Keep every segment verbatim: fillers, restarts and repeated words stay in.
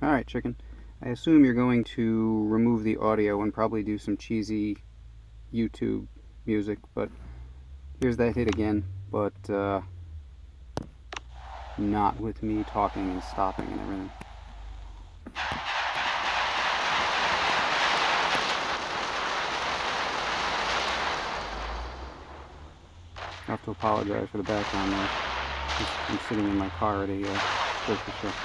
Alright, chicken. I assume you're going to remove the audio and probably do some cheesy YouTube music, but here's that hit again, but uh, not with me talking and stopping and everything. I have to apologize for the background noise. I'm sitting in my car at a uh, grocery store.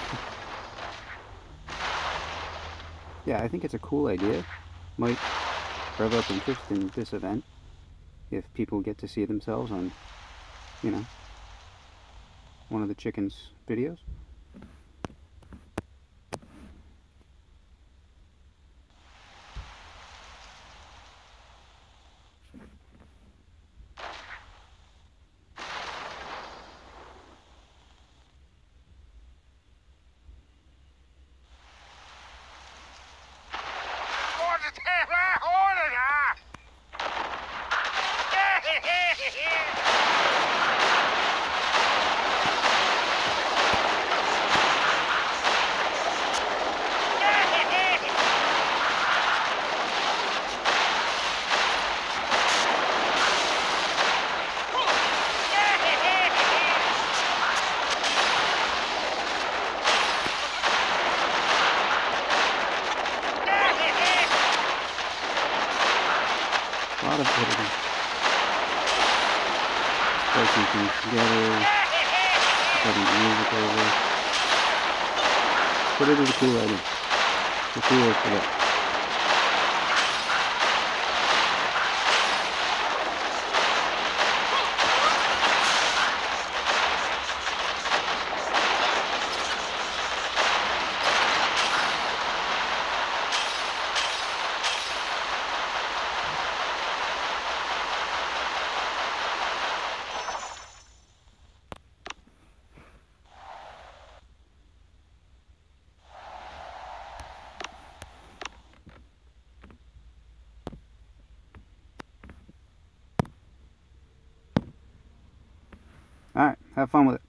Yeah, I think it's a cool idea. Might rev up interest in this event if people get to see themselves on, you know, one of the chicken's videos. A lot of editing. Placing things together, putting music over. But it is a cool idea. The cool for that. Alright, have fun with it.